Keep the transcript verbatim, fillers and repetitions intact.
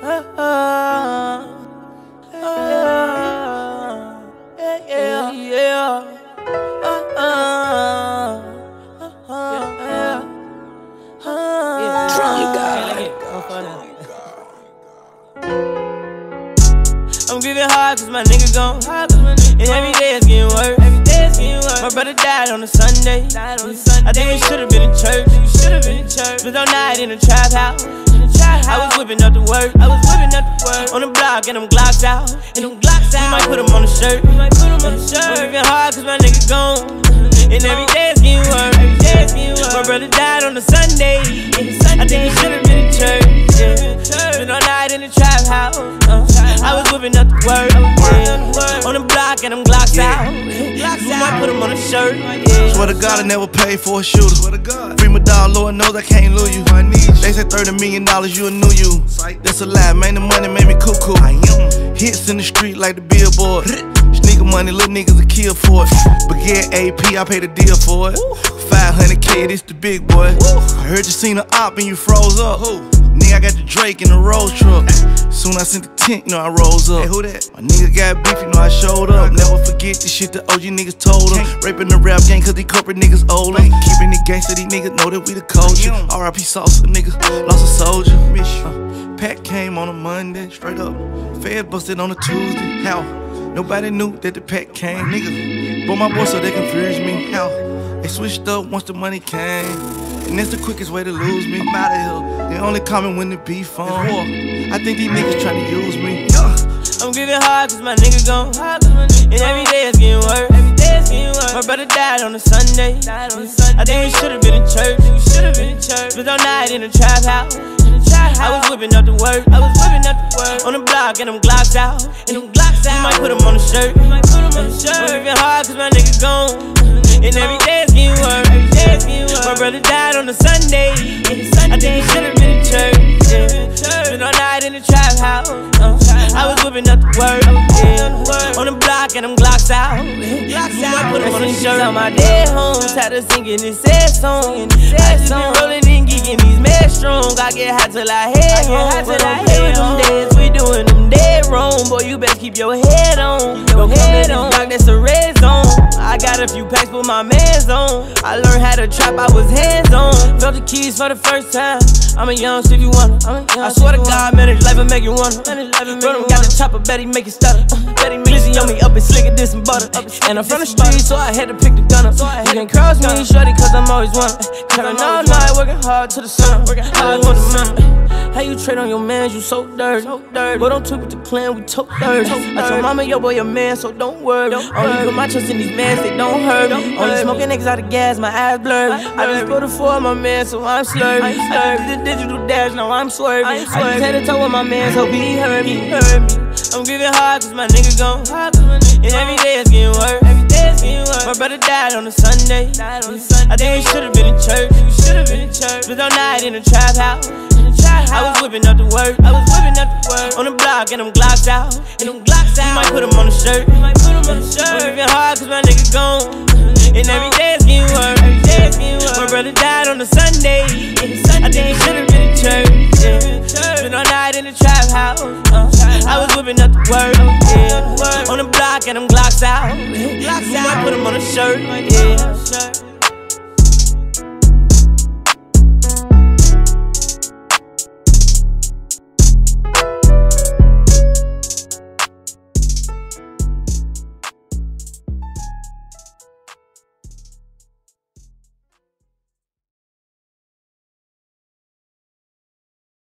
yeah, yeah. I'm giving hard cause my nigga gone. And every day it's getting worse. My brother died on a Sunday. I think we should've been in church. But all night in the trap house. I was whipping up the work. I was whipping up the work on the block and them Glocks out. And them Glocks out. We might put them on the shirt. We might put them on the shirt. I'm giving hard cause my nigga gone. And every day it's getting worse. Every day it's getting worse. My brother died on a Sunday. I think we should've been in church. Been all night in the trap house. Uh, I was whipping up the word. Yeah. On the block and them Glocks yeah. out. Glocks we might put them on a shirt. Yeah. Swear to God I never paid for a shooter. Swear to God. Free my dog, Lord knows I can't lose you. I need you. They say thirty million dollars, you a new you. That's a lie, man. The money made me coo-coo. I am. Hits in the street like the billboard. Sneaker money, little niggas a kill for it. But get A P, I paid a deal for it. five hundred K, this the big boy. I heard you seen an op and you froze up. Nigga, I got the Drake in the Rolls truck. Soon I sent the tent, you know I rose up. Hey, who that? My nigga got beef, you know I showed up. Never forget the shit the O G niggas told them. Raping the rap gang cause these corporate niggas old them. Keeping the gangsta, these niggas know that we the culture. R I P sauce, a nigga lost a soldier. Uh, Pack came on a Monday, straight up. Fed busted on a Tuesday. How? Nobody knew that the pack came, nigga. But my boy so they confused me. How? They switched up once the money came. And that's the quickest way to lose me. I'm out of here. They only coming when the beef on. I think these niggas trying to use me. I'm giving hard cause my nigga gone. And every day it's getting worse. My brother died on a Sunday. I think we should've been in church. But all night in the trap house. I was whipping up the work. I was whipping up the work on the block and them Glocks out. And them Glocks out. We might put them on the shirt. We might put them on the shirt. I'm giving hard cause my nigga gone. And every day it's getting worse. Every day it's getting worse. My brother died on a Sunday. I think he should've been in church. Yeah. Been all night in the trap house. Uh, I was whipping up the work. Yeah. On the block and them Glocks out. We might put them on the shirt. On my dead homes, had to singing this sad song. I just been rolling and geeking these mad strong. I get high till I head home. But don't play with them days, we doing them dead wrong. Boy, you best keep your head on. Don't come in this block, that's a red zone. I got a few packs with my mans on. I learned how to trap, I was hands on. Felt the keys for the first time. I'm a young Stevie Wonder. I swear to God, man, this life will make you wonder. Bro, them got the chopper, bet he make it stutter. Bet he glizzy on me up and slick it, this some butter. And I'm from the street, so I had to pick the gun up. You can cross me, shorty, cause I'm always one. Cause all night, working hard to the sun. I just want the money. How you trade on your mans, you so dirty. But don't took with the clan, we tote dirty. I told mama, yo boy, your man, so don't worry. Only put my trust in these mans, they don't hurt me. Only smoking niggas out of gas, my eyes blurry. I just put it for my man, so I'm slurry. I did the digital dash, now I'm swerving. I just had to talk with my man, so he heard me. I'm giving hard cause my nigga gone. And every day it's getting worse. My brother died on a Sunday. I think we should've been in church. But all night in the trap house. I was whipping up the work. I was whipping up the work on the block and them Glocks out. And them Glocks out. We might put them on the shirt. We might put them on the shirt. I'm giving hard cause my nigga gone. And every day it's getting worse. Every day it's getting worse. My brother died on a Sunday. I think he should've been in church. Yeah. Been all night in the trap house. Uh, I was whipping up the work. Yeah. On the block and them Glocks out. We might put them on the shirt. Yeah.